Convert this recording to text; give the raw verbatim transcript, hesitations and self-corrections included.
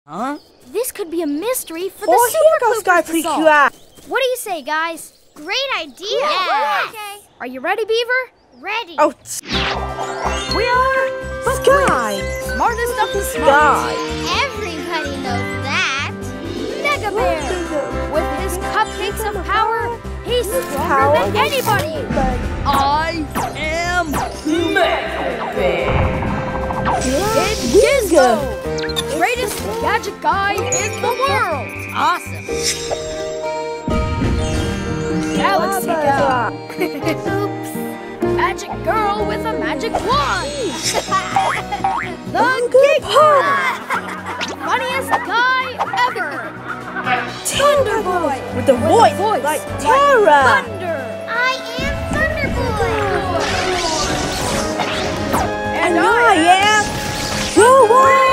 Huh? This could be a mystery for the Oh, here Super goes Sky Coopers to solve. Precure. What do you say, guys? Great idea. Yeah. Okay. Are you ready, Beaver? Ready. Oh, We are Sky. smartest of the smart. Sky. Everybody knows that. Mega Bear! With his cupcakes of power, he's stronger Power. than anybody! I am Mega Bear. It's Gizmo! Greatest gadget guy in the world! Awesome. Galaxy guy! Oops. Magic girl with a magic wand! The Good Geek! part. Funniest guy ever! Thunder Boy! With the voice, voice like like Tara. Thunder! I am Thunderboy. And And I I am Go